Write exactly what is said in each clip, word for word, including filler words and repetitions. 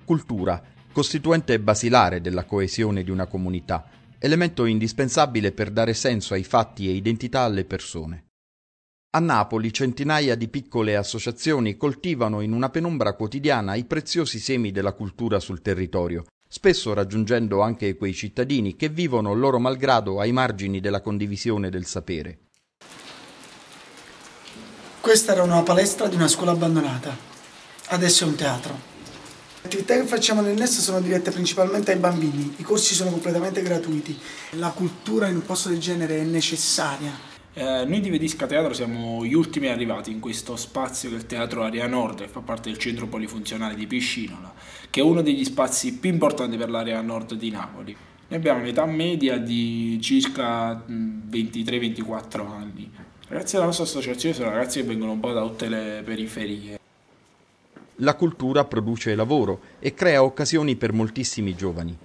Cultura, costituente basilare della coesione di una comunità, elemento indispensabile per dare senso ai fatti e identità alle persone. A Napoli centinaia di piccole associazioni coltivano in una penombra quotidiana i preziosi semi della cultura sul territorio, spesso raggiungendo anche quei cittadini che vivono loro malgrado ai margini della condivisione del sapere. Questa era una palestra di una scuola abbandonata, adesso è un teatro. Le attività che facciamo nel N E S sono dirette principalmente ai bambini, i corsi sono completamente gratuiti. La cultura in un posto del genere è necessaria. Eh, noi di Vedisca Teatro siamo gli ultimi arrivati in questo spazio che è il Teatro Area Nord, che fa parte del centro polifunzionale di Piscinola, che è uno degli spazi più importanti per l'area nord di Napoli. Noi abbiamo un'età media di circa ventitré ventiquattro anni. I ragazzi della nostra associazione sono ragazzi che vengono un po' da tutte le periferie. La cultura produce lavoro e crea occasioni per moltissimi giovani.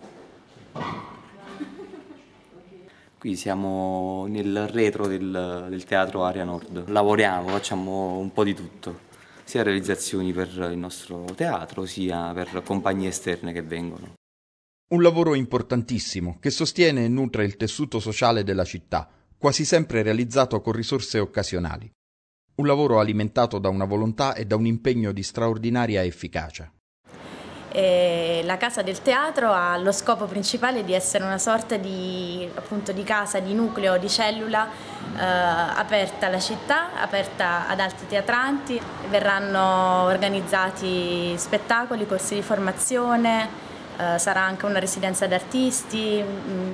Qui siamo nel retro del, del Teatro Area Nord. Lavoriamo, facciamo un po' di tutto, sia realizzazioni per il nostro teatro, sia per compagnie esterne che vengono. Un lavoro importantissimo che sostiene e nutre il tessuto sociale della città, quasi sempre realizzato con risorse occasionali. Un lavoro alimentato da una volontà e da un impegno di straordinaria efficacia. E la Casa del Teatro ha lo scopo principale di essere una sorta di, appunto, di casa, di nucleo, di cellula eh, aperta alla città, aperta ad altri teatranti. Verranno organizzati spettacoli, corsi di formazione, eh, sarà anche una residenza d'artisti.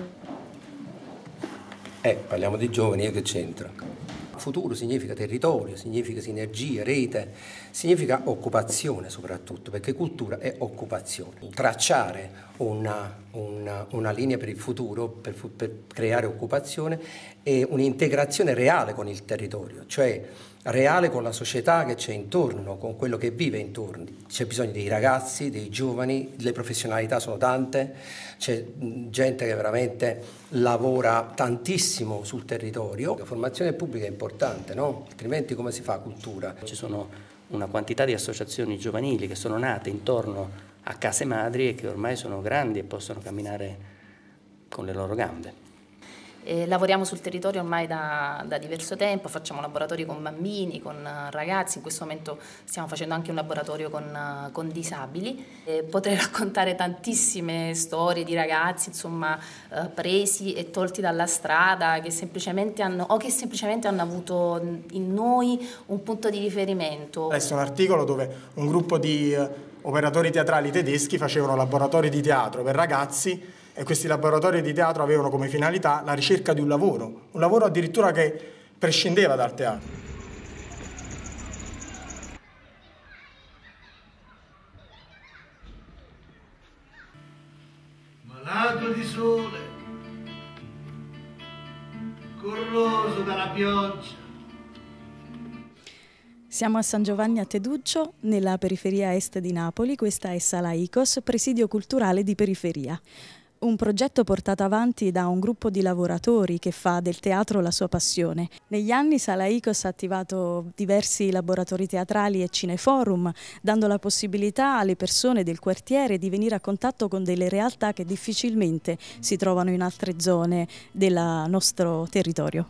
Eh, parliamo di giovani, e che c'entra? Futuro significa territorio, significa sinergia, rete, significa occupazione soprattutto, perché cultura è occupazione. Tracciare una, una, una linea per il futuro, per, per creare occupazione, e un'integrazione reale con il territorio, cioè reale con la società che c'è intorno, con quello che vive intorno. C'è bisogno dei ragazzi, dei giovani, le professionalità sono tante, c'è gente che veramente lavora tantissimo sul territorio. La formazione pubblica è importante, no? Altrimenti come si fa cultura? Ci sono una quantità di associazioni giovanili che sono nate intorno a case madri e che ormai sono grandi e possono camminare con le loro gambe. Eh, lavoriamo sul territorio ormai da, da diverso tempo, facciamo laboratori con bambini, con uh, ragazzi, in questo momento stiamo facendo anche un laboratorio con, uh, con disabili. Eh, potrei raccontare tantissime storie di ragazzi insomma, uh, presi e tolti dalla strada che semplicemente hanno, o che semplicemente hanno avuto in noi un punto di riferimento. Ho letto un articolo dove un gruppo di uh, operatori teatrali tedeschi facevano laboratori di teatro per ragazzi, e questi laboratori di teatro avevano come finalità la ricerca di un lavoro, un lavoro addirittura che prescindeva dal teatro. Malato di sole, corroso dalla pioggia. Siamo a San Giovanni a Teduccio, nella periferia est di Napoli. Questa è Sala Icos, presidio culturale di periferia. Un progetto portato avanti da un gruppo di lavoratori che fa del teatro la sua passione. Negli anni Sala Icos ha attivato diversi laboratori teatrali e cineforum, dando la possibilità alle persone del quartiere di venire a contatto con delle realtà che difficilmente si trovano in altre zone del nostro territorio.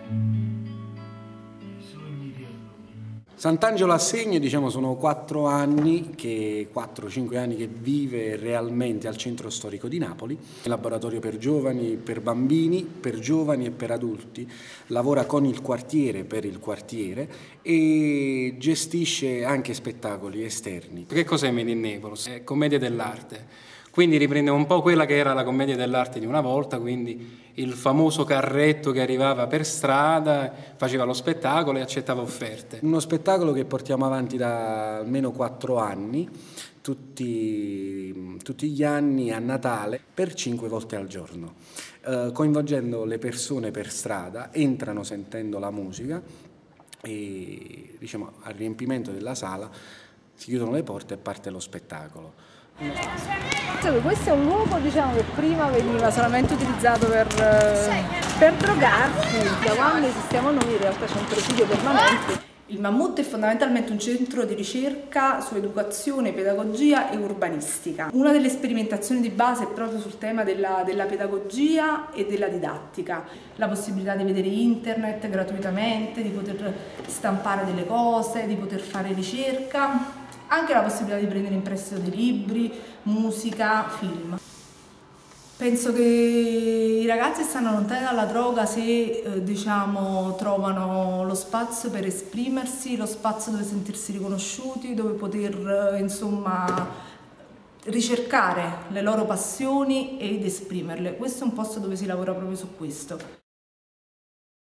Sant'Angelo Assegno, diciamo, sono quattro anni, che quattro cinque anni che vive realmente al centro storico di Napoli. Laboratorio per giovani, per bambini, per giovani e per adulti. Lavora con il quartiere, per il quartiere, e gestisce anche spettacoli esterni. Che cos'è Made in Naples? È commedia dell'arte. Quindi riprende un po' quella che era la commedia dell'arte di una volta, quindi il famoso carretto che arrivava per strada, faceva lo spettacolo e accettava offerte. Uno spettacolo che portiamo avanti da almeno quattro anni, tutti, tutti gli anni a Natale, per cinque volte al giorno, eh, coinvolgendo le persone per strada, entrano sentendo la musica e, diciamo, al riempimento della sala si chiudono le porte e parte lo spettacolo. Questo è un luogo, diciamo, che prima veniva solamente utilizzato per, per drogarsi. Da quando esistiamo noi in realtà c'è un presidio permanente. Il Mammut è fondamentalmente un centro di ricerca su educazione, pedagogia e urbanistica. Una delle sperimentazioni di base è proprio sul tema della, della pedagogia e della didattica. La possibilità di vedere internet gratuitamente, di poter stampare delle cose, di poter fare ricerca, anche la possibilità di prendere in prestito dei libri, musica, film. Penso che i ragazzi stanno lontani dalla droga se eh, diciamo, trovano lo spazio per esprimersi, lo spazio dove sentirsi riconosciuti, dove poter eh, insomma, ricercare le loro passioni ed esprimerle. Questo è un posto dove si lavora proprio su questo.